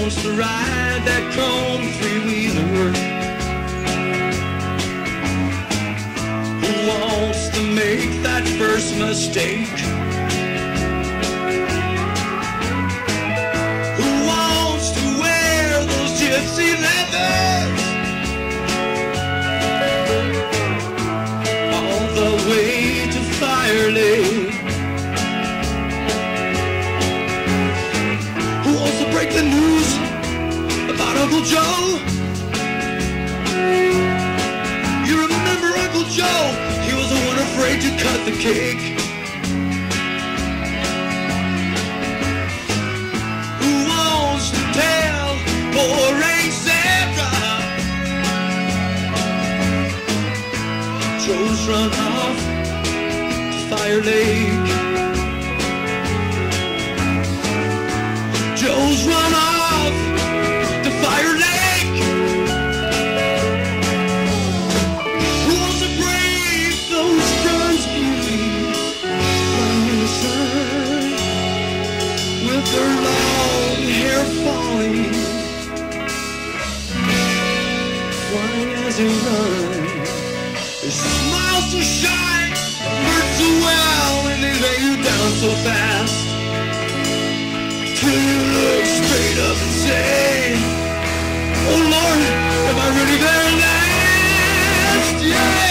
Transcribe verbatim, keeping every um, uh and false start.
wants to ride that chrome three-wheeler? Who wants to make that first mistake? Who wants to wear those gypsy leathers all the way to Fire Lake? Who wants to break the news about Uncle Joe? You remember Uncle Joe? He was the one afraid to cut the cake. Who wants to tell poor Aunt Sandra Joe's run off to Fire Lake? Joe's run off to Fire Lake. Who wants to brave those bronze beauties lying in the sun with their long hair falling, flying as they run? Their smiles so shine, hurt so well, and they lay you down so fast till you look straight up and say, oh Lord, am I really there last? Yeah!